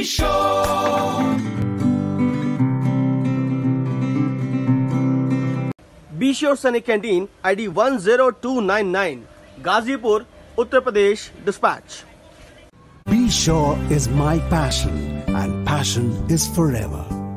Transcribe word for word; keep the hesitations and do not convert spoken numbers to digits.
BeSure. BeSure Sainik Canteen I D one zero two nine nine, Gazipur, Uttar Pradesh dispatch. BeSure is my passion, and passion is forever.